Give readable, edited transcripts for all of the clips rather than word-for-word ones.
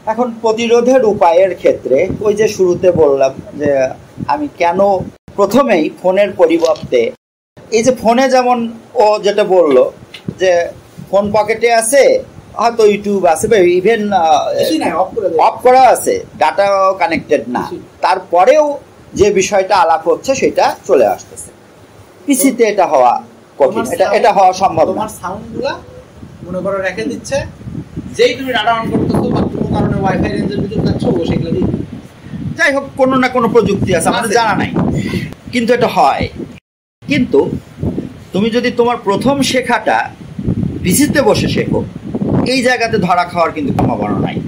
এখন প্রতিরোধের উপায়ের ক্ষেত্রে ওই যে শুরুতে বললাম যে আমি কেন প্রথমেই ফোনের পরিবর্তে এই যে ফোনে যেমন ও যেটা বললো যে ফোন পকেটে আছে, হয়তো ইউটিউব আছে বা ইভেন অফ করা আছে, ডাটা কানেক্টেড না, তারপরেও যে বিষয়টা আলাপ হচ্ছে সেটা চলে আসতেছে। পিসিতে এটা হওয়া কঠিন, এটা হওয়া সম্ভব। তোমার সাউন্ডগুলা মনে করো রেখে দিচ্ছে, যেই তুমি ডাটা অন করতেছো বা কোনো কারণে ওয়াইফাই রেঞ্জের ভিতর যাচ্ছ, ও সেগুলো দিয়ে যাই হোক কোনো না কোনো প্রযুক্তি আছে, আমাদের জানা নাই, কিন্তু এটা হয়। কিন্তু তুমি যদি তোমার প্রথম শেখাটা পিসিতে বসে শেখো, এই জায়গাতে ধরা খাওয়ার কিন্তু সম্ভাবনা নাই।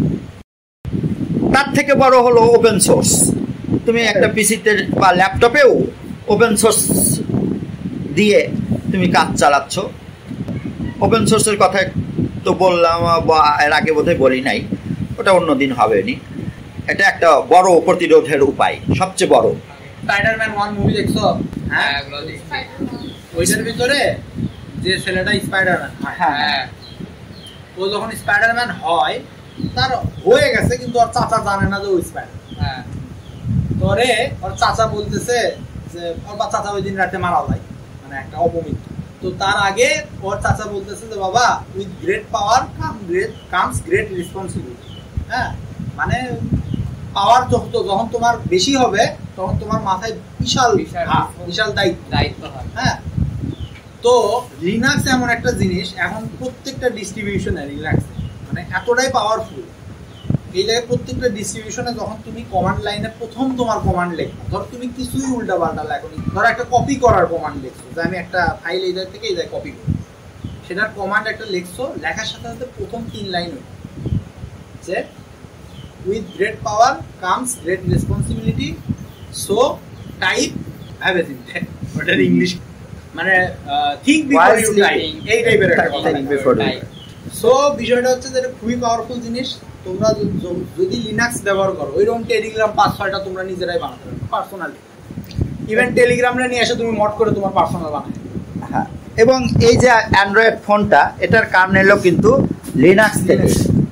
তার থেকে বড় হলো ওপেন সোর্স। তুমি একটা পিসিতে বা ল্যাপটপেও ওপেন সোর্স দিয়ে তুমি কাজ চালাচ্ছ। ওপেন সোর্সের কথা তো বললাম, বা এর আগে বোধহয় বলি নাই, ওটা অন্যদিন হবে নি। এটা একটা বড় প্রতিরোধের উপায়, সবচেয়ে বড়। স্পাইডারম্যান 1 মুভি দেখছো? হ্যাঁ, ওইটার ভিতরে যে ছেলেটা স্পাইডারম্যান, হ্যাঁ, ও যখন স্পাইডারম্যান হয়, তার হয়ে গেছে, কিন্তু ওর চাচা জানে না যে ও স্পাইডার। হ্যাঁ, তোরে ওর চাচা বলতেছে যে ওর চাচা ওই দিন রাতে মারা যায়, মানে একটা অপমৃত্যু। তো তার আগে ওর চাচা বলতেছে যে বাবা, with great power comes great responsibility. হ্যাঁ, মানে পাওয়ার যখন তোমার বেশি হবে, তখন তোমার মাথায় বিশাল দায়িত্ব হয়। হ্যাঁ, তো লিনাক্স এমন একটা জিনিস, এখন প্রত্যেকটা ডিস্ট্রিবিউশনে লিনাক্স মানে এতটাই পাওয়ারফুল। এই জায়গায় প্রত্যেকটা ডিস্ট্রিবিউশনে যখন তুমি কমান্ড লাইনে প্রথম তোমার কমান্ড লেখো, ধর তুমি কিছুই উল্টা পাল্টা লেখো, ধর একটা কপি করার কমান্ড লিখছো, যে আমি একটা ফাইল এই জায়গা থেকে এই জায়গায় কপি করি, সেটার কমান্ড একটা লিখছো, লেখার সাথে সাথে প্রথম 3 লাইন যে with great power comes great responsibility, so type everything. ওটার ইংলিশ মানে think before you type, এই টাইপের একটা কথা। সো বিষয়টা হচ্ছে যে এটা খুবই পাওয়ারফুল জিনিস। তোমরা যদি লিনাক্স ব্যবহার করো, ওইরকম টেলিগ্রাম 5-6টা তোমরা নিজেরাই বানাতে পারো পার্সোনালি। ইভেন টেলিগ্রামটা নিয়ে এসে তুমি মড করে তোমার পার্সোনাল বানাতে। হ্যাঁ, এবং এই যে অ্যান্ড্রয়েড ফোনটা, এটার কার্নেলও কিন্তু লিনাক্স থেকে।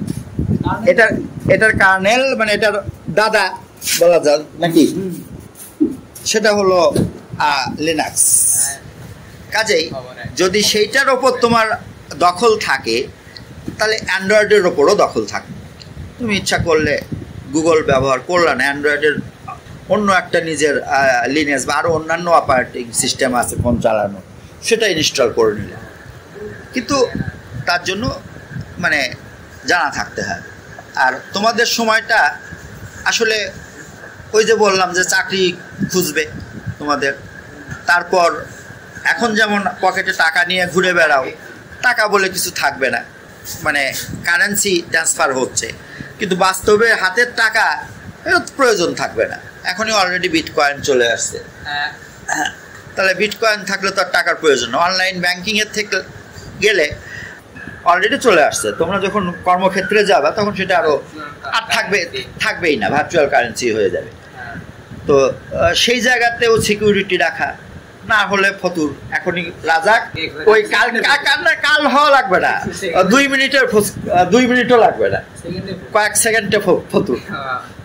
এটার কার্নেল মানে এটার দাদা বলা যায় নাকি, সেটা হলো লিনাক্স। কাজেই যদি সেইটার ওপর তোমার দখল থাকে, তাহলে অ্যান্ড্রয়েডের ওপরও দখল থাকে। তুমি ইচ্ছা করলে গুগল ব্যবহার করলে না, অ্যান্ড্রয়েডের অন্য একটা নিজের লিনাক্স বা আরও অন্যান্য অপারেটিং সিস্টেম আছে ফোন চালানো, সেটা ইনস্টল করে নিলে, কিন্তু তার জন্য মানে জানা থাকতে হয়। আর তোমাদের সময়টা আসলে ওই যে বললাম যে চাকরি খুঁজবে তোমাদের, তারপর এখন যেমন পকেটে টাকা নিয়ে ঘুরে বেড়াও, টাকা বলে কিছু থাকবে না, মানে কারেন্সি ট্রান্সফার হচ্ছে, কিন্তু বাস্তবে হাতের টাকা প্রয়োজন থাকবে না। এখনই অলরেডি বিটকয়েন চলে আসছে, তাহলে বিটকয়েন থাকলে তো আর টাকার প্রয়োজন না। অনলাইন ব্যাংকিংয়ের থেকে গেলে অলরেডি চলে আসছে, তোমরা যখন কর্মক্ষেত্রে যাবা তখন সেটা আরও আর থাকবেই না, ভার্চুয়াল কারেন্সি হয়ে যাবে। তো সেই জায়গাতেও সিকিউরিটি রাখা, না হলে ফতুর। এখনই রাজাক, ওই কাল হওয়া লাগবে না, 2 মিনিটও লাগবে না, কয়েক সেকেন্ডে ফতুর।